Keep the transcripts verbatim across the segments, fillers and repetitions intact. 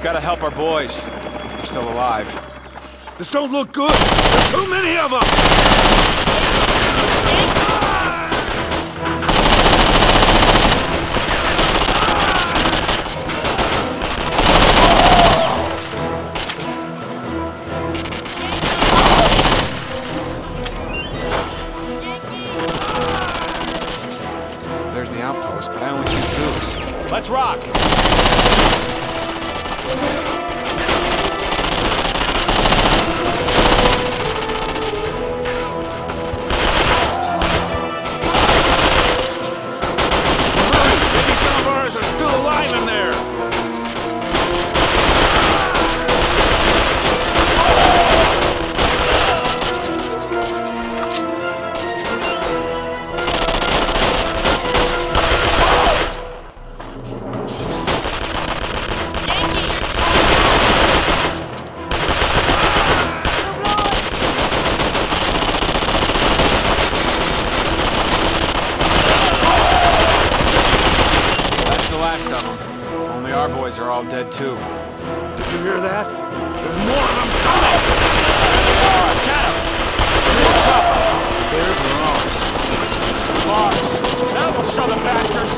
gotta help our boys. If they're still alive. This don't look good! There's too many of them! There's the outpost, but I only see Zeus. Let's rock! Our boys are all dead too. Did you hear that? There's more of them coming! Got him! Theirs are ours. Bars. Now we'll show the bastards!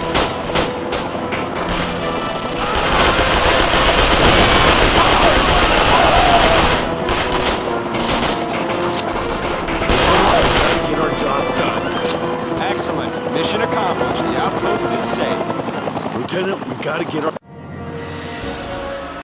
Get our job done. Excellent. Mission accomplished. The outpost is safe. Lieutenant, we gotta get our...